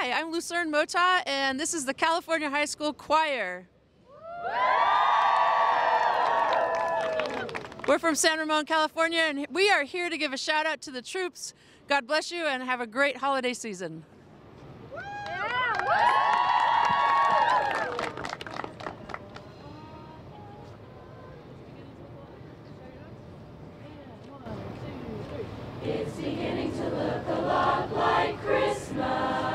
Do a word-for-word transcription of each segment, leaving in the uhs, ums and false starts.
Hi, I'm Lucerne Mota, and this is the California High School Choir. We're from San Ramon, California, and we are here to give a shout out to the troops. God bless you and have a great holiday season. It's beginning to look a lot like Christmas.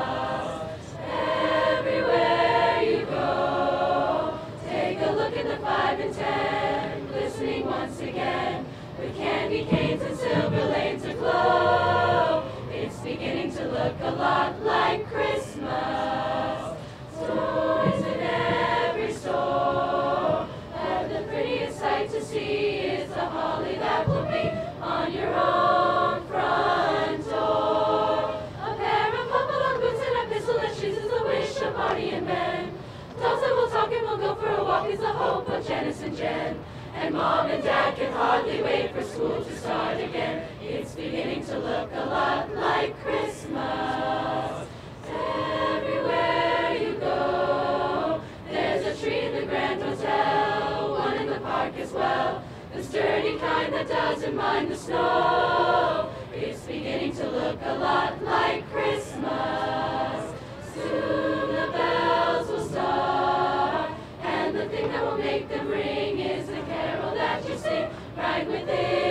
Everywhere you go, take a look at the five and ten, glistening once again, with candy canes and silver lanes aglow. It's beginning to look a lot like Christmas. Toys in every store, but the prettiest sight to see is the holly that will be on your own front door. A pair of papa boots and a pistol that chooses a wish of Marty and Ben. Dolls that will talk and will go for a walk is the hope of Janice and Jen. And Mom and Dad can hardly wait for school to start again. It's beginning to look a lot like Christmas. Everywhere you go, there's a tree in the Grand Hotel, one in the park as well, the sturdy kind that doesn't mind the snow. It's beginning to look a lot like Christmas. Soon the bells will start, and the thing that will make them ring is the carol that you sing right within